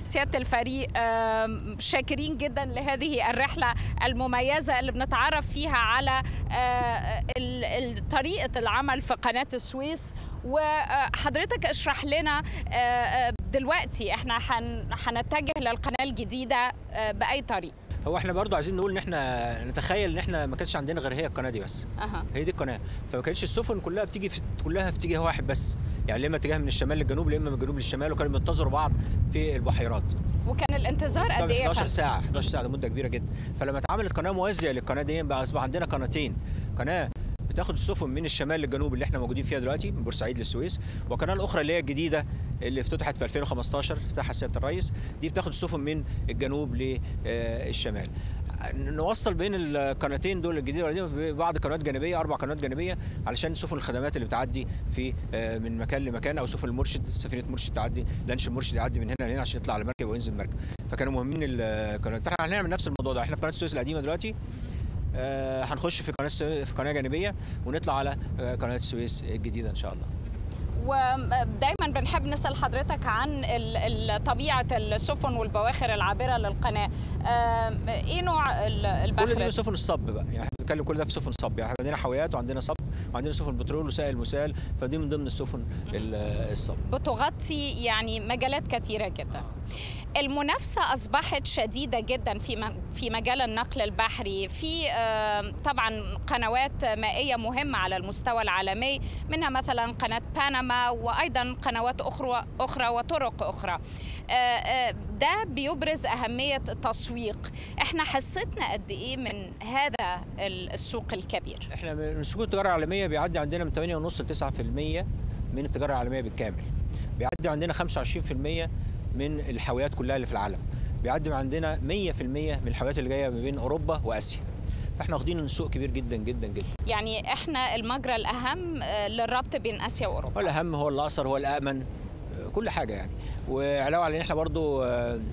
سيادة الفريق، شاكرين جدا لهذه الرحلة المميزة اللي بنتعرف فيها على طريقة العمل في قناة السويس. وحضرتك اشرح لنا دلوقتي احنا هنتجه للقناة الجديدة بأي طريق؟ هو احنا برضو عايزين نقول ان احنا نتخيل ان احنا ما كانش عندنا غير هي القناه دي بس. هي دي القناه، فما كانتش السفن كلها بتيجي كلها في اتجاه واحد بس، يعني اما اتجاه من الشمال للجنوب، اما من الجنوب للشمال، وكانوا بينتظروا بعض في البحيرات. وكان الانتظار قد ايه؟ 11 ساعه. 11 ساعه، ده مده كبيره جدا. فلما اتعملت قناه موازيه للقناه دي بقى اصبح عندنا قناتين، قناه بتاخد السفن من الشمال للجنوب اللي احنا موجودين فيها دلوقتي من بورسعيد للسويس، وقناه الاخرى اللي هي الجديده اللي افتتحت في 2015 افتتحها سياده الرئيس، دي بتاخد السفن من الجنوب للشمال. نوصل بين القناتين دول الجديده والقديمه بعض قنوات جانبيه، 4 قنوات جانبيه، علشان سفن الخدمات اللي بتعدي في من مكان لمكان، او سفن المرشد، سفينه مرشد تعدي، لانش المرشد يعدي من هنا لهنا عشان يطلع على مركب وينزل مركب، فكانوا مهمين القنوات. فاحنا هنعمل نفس الموضوع ده. احنا في قناه السويس القديمه دلوقتي هنخش في قناه جانبيه ونطلع على قناه السويس الجديده ان شاء الله. ودايما بنحب نسال حضرتك عن طبيعه السفن والبواخر العابره للقناه. ايه نوع الباخره؟ كل دي سفن الصب بقى، يعني احنا بنتكلم كل ده في سفن صب، يعني عندنا حاويات وعندنا صب وعندنا سفن بترول وسائل مسال، فدي من ضمن السفن الصب. بتغطي يعني مجالات كثيره جدا. المنافسة أصبحت شديدة جدا في مجال النقل البحري، في طبعا قنوات مائية مهمة على المستوى العالمي، منها مثلا قناة بنما وأيضا قنوات أخرى وطرق أخرى. ده بيبرز أهمية التسويق. احنا حصتنا قد إيه من هذا السوق الكبير؟ احنا من سوق التجارة العالمية بيعدي عندنا من 8.5 ل 9% من التجارة العالمية بالكامل، بيعدي عندنا 25% من الحاويات كلها اللي في العالم، بيعدي عندنا 100% من الحاويات اللي جايه ما بين اوروبا واسيا، فاحنا واخدين السوق كبير جدا جدا جدا. يعني احنا المجرى الاهم للربط بين اسيا واوروبا. هو الاهم، هو الاقصر، هو الامن، كل حاجه يعني. وعلاوه على ان احنا برضو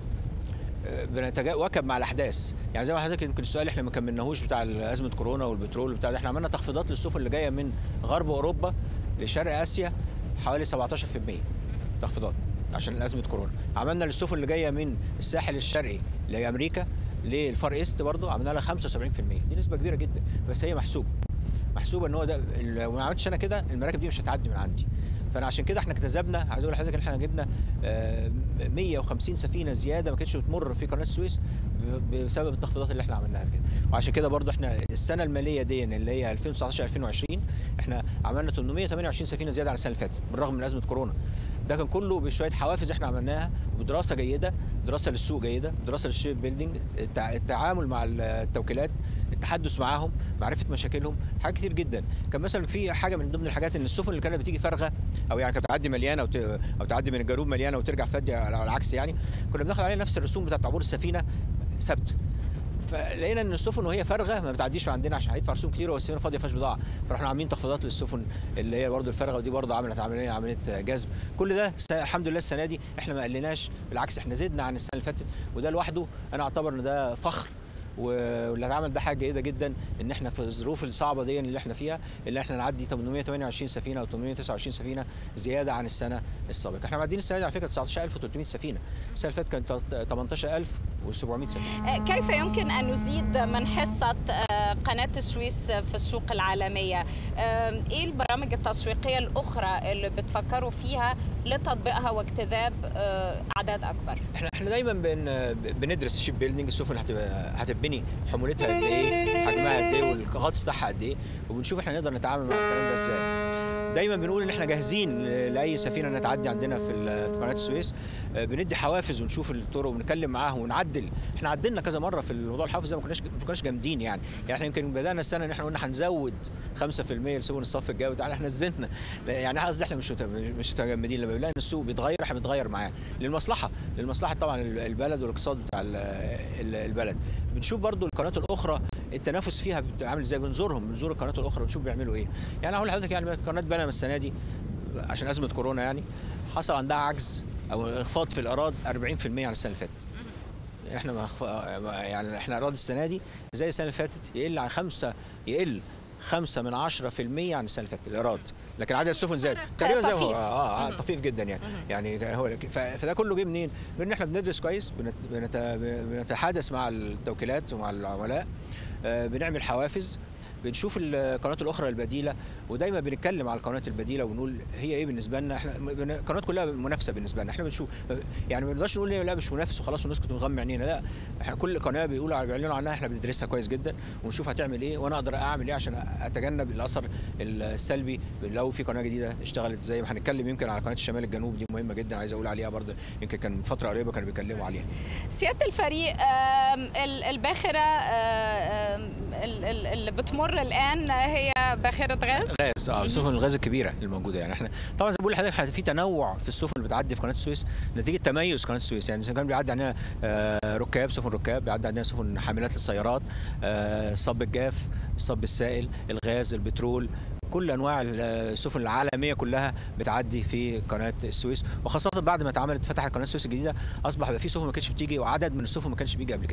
بنتواكب مع الاحداث، يعني زي ما حضرتك يمكن السؤال احنا ما كملناهوش بتاع ازمه كورونا والبترول بتاع ده، احنا عملنا تخفيضات للسفن اللي جايه من غرب اوروبا لشرق اسيا حوالي 17% تخفيضات عشان ازمه كورونا. عملنا للسفن اللي جايه من الساحل الشرقي لامريكا للفار ايست برضو عملنا لها 75%، دي نسبه كبيره جدا، بس هي محسوبه ان هو ده لو ما عملتش انا كده المراكب دي مش هتعدي من عندي. فانا عشان كده احنا اكتسبنا، عايز اقول لحضرتك ان احنا جبنا 150 سفينه زياده ما كانتش بتمر في قناه السويس بسبب التخفيضات اللي احنا عملناها كده. وعشان كده برضو احنا السنه الماليه دي اللي هي 2019 2020 احنا عملنا 828 سفينه زياده عن السنه اللي فاتت بالرغم من ازمه كورونا. ده كان كله بشويه حوافز احنا عملناها وبدراسه جيده، دراسه للسوق جيده، دراسه للشيب بيلدينج، التعامل مع التوكيلات، التحدث معاهم، معرفه مشاكلهم، حاجات كتير جدا. كان مثلا في حاجه من ضمن الحاجات ان السفن اللي كانت بتيجي فارغه او يعني كانت بتعدي مليانه او تعدي من الجنوب مليانه وترجع فاضيه على العكس، يعني كنا بناخد عليها نفس الرسوم بتاعت عبور السفينه ثابت. فلقينا ان السفن وهي فارغه ما بتعديش من عندنا عشان هيدفع رسوم كتير والسفينه فاضيه ما فيهاش بضاعه، فرحنا عاملين تخفيضات للسفن اللي هي برضه الفارغه، ودي برضه عمليه جذب. كل ده الحمد لله السنه دي احنا ما قلناش، بالعكس احنا زدنا عن السنه اللي فاتت، وده لوحده انا اعتبر ان ده فخر، واللي اتعمل ده حاجه جيده جدا ان احنا في الظروف الصعبه دي اللي احنا فيها اللي احنا نعدي 828 سفينه او 829 سفينه زياده عن السنه السابقه. احنا معديين السنه دي على فكره 19300 سفينه، السنه اللي فاتت كانت 18700 سفينه. كيف يمكن ان نزيد من حصه قناه السويس في السوق العالميه؟ ايه البرامج التسويقيه الاخرى اللي بتفكروا فيها لتطبيقها واجتذاب اعداد اكبر؟ احنا دايما بندرس الشيب بيلدينج، السفن هتبني حمولتها قد ايه، حجمها قد ايه، والغطس بتاعها قد ايه، وبنشوف احنا نقدر نتعامل مع الكلام ده ازاي. دايما بنقول ان احنا جاهزين لاي سفينه انها تعدي عندنا في قناه السويس، بندي حوافز ونشوف الطرق ونتكلم معاهم ونعدل. احنا عدلنا كذا مره في الموضوع الحوافز ده، ما كناش جامدين يعني احنا يمكن بدانا السنه ان احنا قلنا هنزود 5% لسفن الصف الجوي، تعالى احنا نزلنا، يعني قصدي احنا مش متجمدين، لما بنلاقي ان السوق بيتغير احنا بنتغير معاه للمصلحه طبعا البلد والاقتصاد بتاع البلد. بنشوف برضو القنوات الاخرى التنافس فيها عامل ازاي، بنزور القنوات الاخرى ونشوف بيعملوا ايه. يعني هقول لحضرتك يعني قناه بنما السنه دي عشان ازمه كورونا يعني حصل عندها عجز او انخفاض في الايراد 40% عن السنه اللي فاتت. احنا يعني احنا ايراد السنه دي زي السنه اللي فاتت يقل 0.5% عن السنه اللي فاتت الايراد، لكن عدد السفن زاد تقريبا زي ما هو. طفيف جدا يعني. يعني هو فده كله جه منين؟ من ان احنا بندرس كويس، بنتحادث مع التوكيلات ومع العملاء، بنعمل حوافز، بنشوف القنوات الاخرى البديله، ودايما بنتكلم على القنوات البديله ونقول هي ايه بالنسبه لنا. احنا القنوات كلها منافسه بالنسبه لنا، احنا بنشوف يعني ما نقدرش نقول لا مش منافس وخلاص ونسكت ونغمى عينينا، لا احنا كل قناه بيعلنوا عنها احنا بندرسها كويس جدا ونشوف هتعمل ايه وانا اقدر اعمل ايه عشان اتجنب الاثر السلبي لو في قناه جديده اشتغلت. زي ما هنتكلم يمكن على قناه الشمال الجنوب، دي مهمه جدا عايز اقول عليها برضه، يمكن كان فتره قريبه كانوا بيتكلموا عليها. سياده الفريق، الباخره اللي بتمر الان هي باخره غاز؟ سفن الغاز الكبيره الموجوده. يعني احنا طبعا زي ما بقول لحضرتك في تنوع في السفن اللي بتعدي في قناه السويس نتيجه تميز قناه السويس. يعني كان بيعدي عندنا ركاب، سفن ركاب، بيعدي عندنا سفن حاملات للسيارات، الصب الجاف، الصب السائل، الغاز، البترول، كل انواع السفن العالميه كلها بتعدي في قناه السويس، وخاصه بعد ما اتعملت فتحت قناه السويس الجديده اصبح بقى في سفن ما كانتش بتيجي وعدد من السفن ما كانش بيجي قبل كده.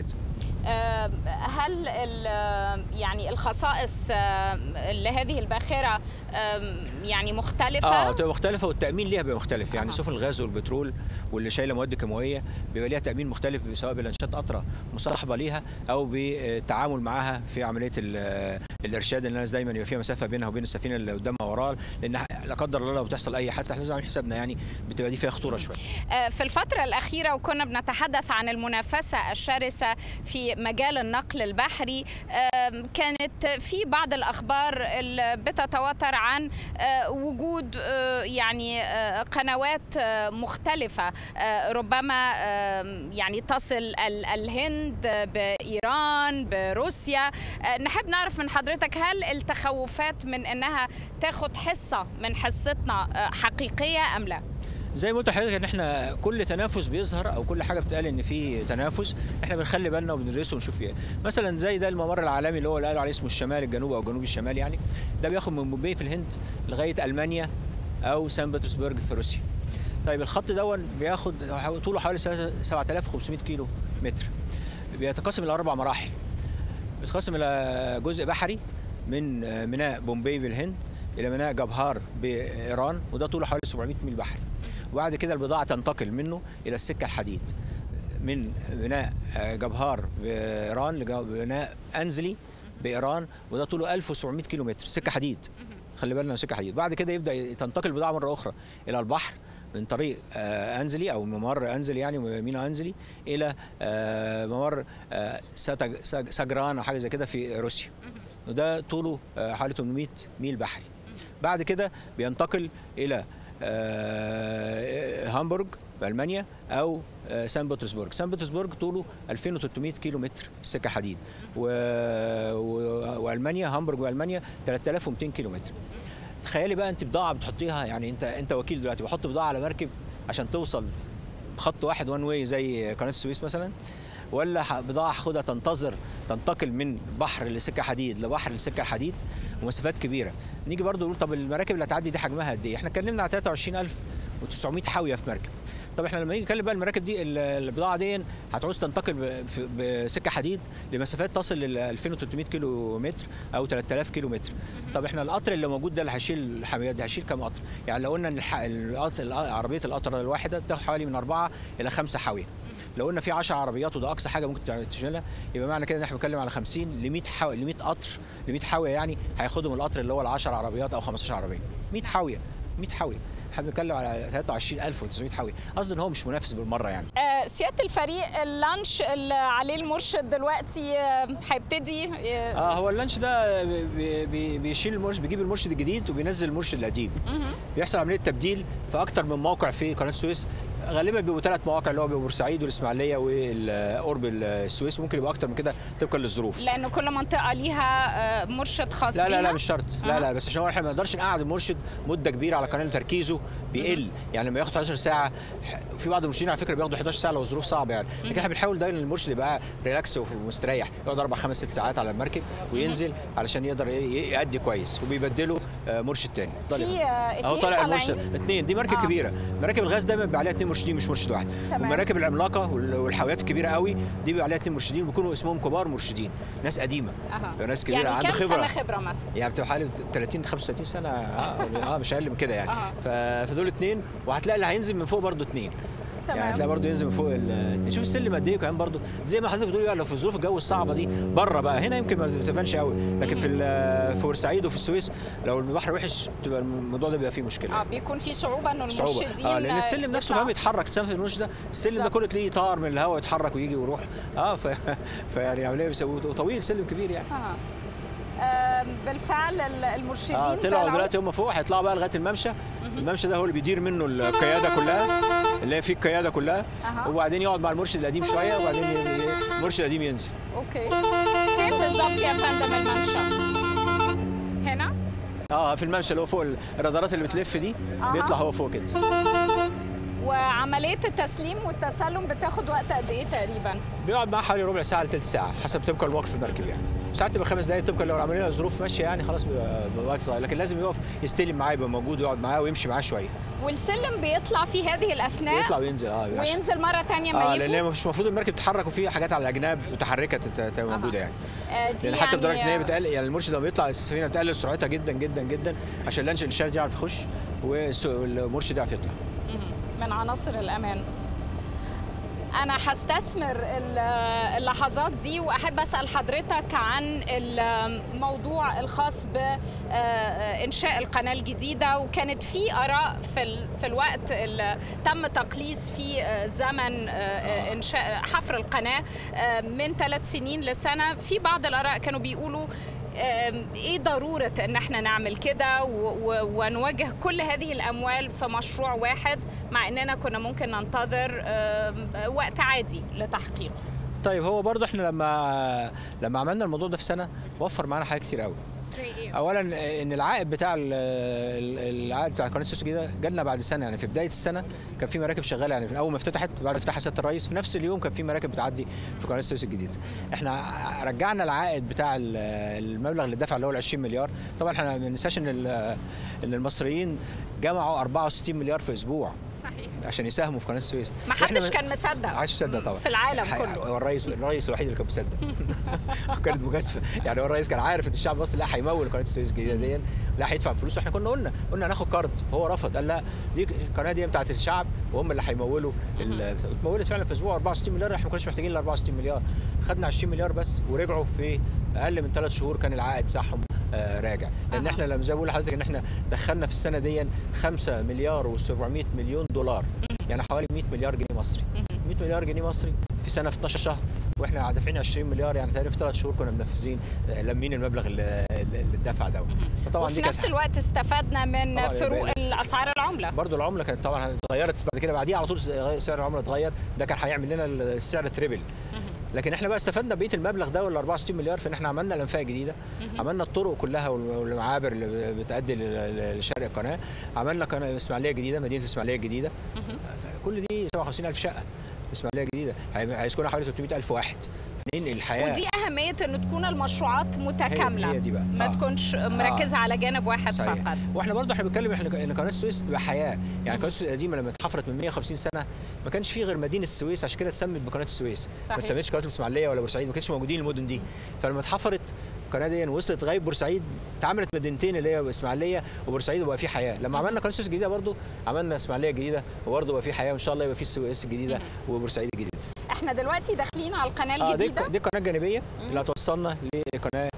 هل يعني الخصائص لهذه الباخره يعني مختلفه؟ بتبقى مختلفه والتامين ليها بيبقى مختلف. يعني سفن الغاز والبترول واللي شايله مواد كيماويه بيبقى ليها تامين مختلف، سواء بلانشات قطره مصاحبه ليها او بالتعامل معاها في عمليه الارشاد، ان الناس دايما يبقى فيها مسافه بينها وبين السفينه اللي قدامها وراها، لان لا قدر الله لو بتحصل اي حادثه احنا لازم نعمل حسابنا، يعني بتبقى دي فيها خطوره شويه. في الفتره الاخيره وكنا بنتحدث عن المنافسه الشرسه في مجال النقل البحري، كانت في بعض الاخبار اللي بتتواتر عن وجود يعني قنوات مختلفه ربما يعني تصل الهند بايران بروسيا. نحب نعرف من حضرتك هل التخوفات من انها تاخد حصه من حصتنا حقيقيه ام لا؟ زي ما قلت لحضرتك ان احنا كل تنافس بيظهر او كل حاجه بتقال ان في تنافس احنا بنخلي بالنا وبندرسه ونشوف فيه. مثلا زي ده الممر العالمي اللي هو اللي قالوا عليه اسمه الشمال الجنوبي او جنوب الشمال، يعني ده بياخد من بومبي في الهند لغايه المانيا او سان بطرسبرج في روسيا. طيب الخط دون بياخد طوله حوالي 7500 كيلو متر، بيتقسم الى 4 مراحل. بيتقسم الى جزء بحري من ميناء بومبي بالهند الى ميناء جبهار بايران، وده طوله حوالي 700 ميل بحري. وبعد كده البضاعه تنتقل منه الى السكه الحديد من ميناء جبهار بايران لميناء انزلي بايران، وده طوله 1700 كيلو متر سكه حديد. خلي بالنا سكه حديد. بعد كده يبدا تنتقل البضاعه مره اخرى الى البحر من طريق انزلي او ممر انزلي، يعني ميناء انزلي، الى ممر ساجران او حاجه زي كده في روسيا، وده طوله حوالي 800 ميل بحري. بعد كده بينتقل الى هامبورغ بألمانيا او سان بطرسبرج. سان بطرسبرج طوله 2300 كيلو متر سكه حديد، والمانيا هامبورغ والمانيا 3200 كيلو متر. تخيلي بقى انت بضاعه بتحطيها، يعني انت وكيل دلوقتي بحط بضاعه على مركب عشان توصل بخط واحد وان واي زي قناه السويس مثلا، ولا بضاعه هاخدها تنتقل من بحر لسكه حديد لبحر لسكه حديد ومسافات كبيره. نيجي برضو نقول طب المراكب اللي هتعدي دي حجمها قد ايه؟ احنا اتكلمنا على 23900 حاويه في مركب. طب احنا لما نيجي نتكلم بقى المراكب دي البضاعه دي هتعوز تنتقل بسكه حديد لمسافات تصل ل 2300 كيلو متر او 3000 كيلو متر. طب احنا القطر اللي موجود ده اللي هيشيل الحاميات دي هيشيل كام قطر؟ يعني لو قلنا ان عربيه القطر الواحده بتاخد حوالي من 4 إلى 5 حاويه. لو قلنا في 10 عربيات وده اقصى حاجه ممكن تشيلها، يبقى معنى كده ان احنا بنتكلم على 50 ل 100 حاويه، ل 100 قطر، ل 100 حاويه، يعني هياخدهم القطر اللي هو ال 10 عربيات او 15 عربيه. 100 حاويه، 100 حاويه، احنا بنتكلم على 23900 حاويه، قصدي ان هو مش منافس بالمره يعني. سياده الفريق، اللانش اللي عليه المرشد دلوقتي هيبتدي هو اللانش ده بيشيل المرشد، بيجيب المرشد الجديد وبينزل المرشد القديم. بيحصل عمليه تبديل في اكتر من موقع في قناه السويس، غالبا بيبقوا 3 مواقع اللي هو بورسعيد والاسماعيليه وقرب السويس، ممكن يبقى اكتر من كده طبقا للظروف. لان كل منطقه ليها مرشد خاص بيها. لا مش شرط. لا بس عشان احنا ما نقدرش نقعد المرشد مده كبيره على قناه، تركيزه بيقل. يعني لما ياخد 11 ساعه، في بعض المرشدين على فكره بياخدوا 11 ساعه لو الظروف صعبه يعني، لكن احنا بنحاول دايما المرشد يبقى ريلاكس ومستريح، يقعد 4 5 6 ساعات على المركب وينزل علشان يقدر يأدي كويس، وبيبدله مرشد تاني. في اهو طالع المرشد 2. دي مركب كبيره، مراكب الغاز دايما بيبقى عليها 2 مرشدين مش مرشد واحد. تمام. والمراكب العملاقه والحاويات الكبيره قوي دي بيبقى عليها 2 مرشدين، بيكونوا اسمهم كبار مرشدين، ناس قديمه. ناس كبيره يعني عنده خبره. كام سنه خبره مثلا؟ يعني بتبقى حوالي 30 35 سنه مش اقل من كده يعني. فدول 2، وهتلاقي اللي هينزل من فوق برضه 2. يعني هتلاقي برضه ينزل من فوق شوف السلم قد ايه كمان برضه، زي ما حضرتك بتقولي يعني لو في ظروف الجو الصعبه دي بره بقى، هنا يمكن ما تبانش قوي، لكن في بورسعيد وفي السويس لو البحر وحش بتبقى الموضوع ده بيبقى فيه مشكله. بيكون في صعوبه انه المرشدين لان السلم نفسه كمان بيتحرك، تسمع في المرشد ده السلم ده كله تلاقيه طار من الهواء يتحرك ويجي ويروح. فيعني عمليه طويل، سلم كبير يعني. بالفعل المرشدين طلعوا دلوقتي هم فوق، هيطلعوا بقى لغايه الممشى. الممشى ده هو اللي بيدير منه القياده كلها، اللي هي فيه القياده كلها. وبعدين يقعد مع المرشد القديم شويه، وبعدين المرشد القديم ينزل. اوكي. فين بالظبط يا فندم الممشى؟ هنا؟ في الممشى اللي هو فوق الرادارات اللي بتلف دي. بيطلع هو فوق كده. وعمليه التسليم والتسلم بتاخد وقت قد ايه تقريبا؟ بيقعد معاه حوالي ربع ساعه لثلث ساعه حسب طبقا لموقف المركب يعني. ساعات تبقى 5 دقائق طبقا لو عملنا ظروف ماشيه يعني، خلاص بيبقى وقت صغير، لكن لازم يقف يستلم معاه، يبقى موجود ويقعد معاه ويمشي معاه شويه. والسلم بيطلع في هذه الاثناء؟ بيطلع وينزل. وينزل مره ثانيه ما يجي. لان مش المفروض المركب تتحرك وفي حاجات على الاجناب متحركه تبقى موجوده يعني. لان حتى بدرجه ان هي بتقلل، يعني المرشد لما بيطلع السفينه بتقلل سرعتها جدا جدا جدا عشان اللانش الشارع يعرف يخش والمرشد يعرف يطلع. من عناصر الامان. أنا هستثمر اللحظات دي وأحب أسأل حضرتك عن الموضوع الخاص بإنشاء القناة الجديدة، وكانت في آراء في الوقت اللي تم تقليص فيه زمن إنشاء حفر القناة من 3 سنين لسنة. في بعض الآراء كانوا بيقولوا ايه ضروره ان احنا نعمل كده ونوجه كل هذه الاموال في مشروع واحد، مع اننا كنا ممكن ننتظر وقت عادي لتحقيقه. طيب هو برضه احنا لما عملنا الموضوع ده في سنه وفر معانا حاجات كتير قوي. اولا ان العائد بتاع قناه السويس الجديده جالنا بعد سنه، يعني في بدايه السنه كان في مراكب شغاله، يعني في اول ما افتتحت بعد افتتاح سياده الرئيس في نفس اليوم كان في مراكب بتعدي في قناه السويس الجديده. احنا رجعنا العائد بتاع المبلغ اللي دفع اللي هو 20 مليار. طبعا احنا ما ننساش ان المصريين جمعوا 64 مليار في اسبوع. صحيح. عشان يساهموا في قناه السويس. ما حدش كان مصدق. ما حدش مصدق طبعا في العالم كله. هو الرئيس الوحيد اللي كان مصدق. كانت مجازفه، يعني هو الرئيس كان عارف ان الشعب المصري لا هيمول قناه السويس الجديده دي، لا هيدفع فلوس، واحنا كنا قلنا هناخد قرض، هو رفض، قال لا دي القناه دي بتاعت الشعب وهم اللي هيمولوا. اتمولت فعلا في اسبوع 64 مليار، احنا ما كناش محتاجين ال 64 مليار، خدنا 20 مليار بس، ورجعوا في اقل من 3 شهور كان العائد بتاعهم راجع. لان احنا لما زي ما بقول لحضرتك ان احنا دخلنا في السنه دي 5 مليار و700 مليون دولار، يعني حوالي 100 مليار جنيه مصري. 100 مليار جنيه مصري في سنه في 12 شهر، واحنا دافعين 20 مليار، يعني تقريبا في 3 شهور كنا منفذين لمين المبلغ اللي اتدفع ده. فطبعا وفي نفس الوقت استفدنا من فروق الاسعار العمله. برضو العمله كانت طبعا اتغيرت بعد كده، بعديها على طول سعر العمله اتغير، ده كان هيعمل لنا السعر تريبل. لكن احنا بقى استفدنا بقيه المبلغ ده وال 64 مليار في ان احنا عملنا الانفاق الجديده، عملنا الطرق كلها والمعابر اللي بتؤدي لشرق القناه، عملنا قناه اسماعيليه جديده، مدينه الاسماعيليه الجديده. كل دي 57,000 شقه اسماعيليه جديده، هيسكنها حوالي 300,000 واحد. الحياه ودي اهميه ان تكون المشروعات متكامله، هي دي بقى. ما تكونش مركزه على جانب واحد صحيح. فقط. واحنا برضه بنتكلم ان قناه السويس تبقى حياه، يعني قناه السويس القديمه لما اتحفرت من 150 سنه ما كانش فيه غير مدينه السويس، عشان كده اتسمت بقناه السويس. صحيح. ما اتسمتش قناه الاسماعيليه ولا بورسعيد، ما كانش موجودين المدن دي. فلما اتحفرت القناه دي وصلت لغايه بورسعيد، اتعملت مدينتين اللي هي اسماعيليه وبورسعيد، وبقى في حياه. لما عملنا قناه السويس الجديده برضه عملنا اسماعيليه الجديده، وبرضه بقى في حياه، وان شاء الله يبقى في السويس الجديده وبورسعيد الجديده. احنا دلوقتي داخلين على القناه الجديده. دي القناه الجانبيه اللي هتوصلنا للقناه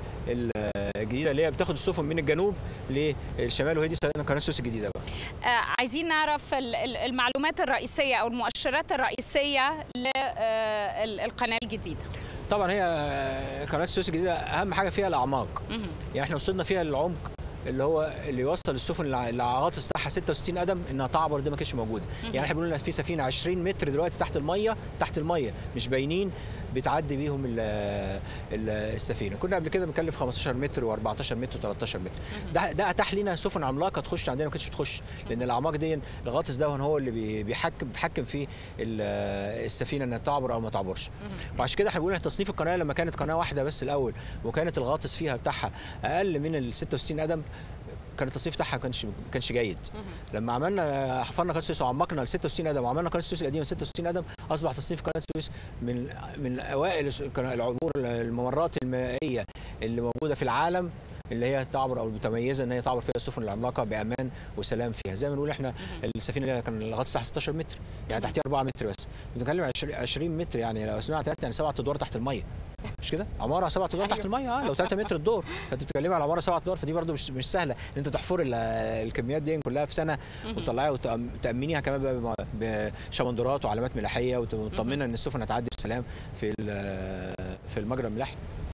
الجديده اللي هي بتاخد السفن من الجنوب للشمال، وهي دي قناه السويس الجديده بقى. عايزين نعرف المعلومات الرئيسيه او المؤشرات الرئيسيه للقناه الجديده. طبعا هي قناه السويس الجديده اهم حاجه فيها الاعماق. يعني احنا وصلنا فيها للعمق اللي هو اللي يوصل السفن اللي الغاطس بتاعها 66 قدم انها تعبر، دي ما كانتش موجوده. يعني احنا بنقول في سفينه 20 متر دلوقتي تحت الميه مش باينين بتعدي بيهم السفينه. كنا قبل كده بنكلف 15 متر و14 متر و13 متر. ده اتاح لنا سفن عملاقه تخش عندنا، ما كانتش بتخش، لان الاعماق دي الغاطس ده هو اللي بيتحكم في السفينه انها تعبر او ما تعبرش. وعشان كده احنا بنقول تصنيف القناه لما كانت قناه واحده بس الاول، وكانت الغاطس فيها بتاعها اقل من ال 66 قدم، كان التصنيف بتاعها ما كانش جيد. لما عملنا حفرنا قناه السويس وعمقنا ل 66 قدم وعملنا قناه السويس القديمه 66 قدم، اصبح تصنيف قناه السويس من اوائل العبور الممرات المائيه اللي موجوده في العالم، اللي هي تعبر او المتميزه ان هي تعبر فيها السفن العملاقه بامان وسلام فيها. زي ما بنقول احنا السفينه اللي كان الغطس تحت 16 متر، يعني تحتها 4 متر بس، بنتكلم 20 متر، يعني لو سمعت يعني 7 ادوار تحت الميه، مش كده؟ عماره 7 ادوار تحت الميه، لو 3 متر الدور، فانت بتتكلمي على عماره 7 ادوار، فدي برده مش سهله ان انت تحفر الكميات دي كلها في سنه وتطلعيها وتامنيها كمان بشمندرات وعلامات ملاحيه وتطمنها ان السفن هتعدي بسلام في المجرى الملاحي.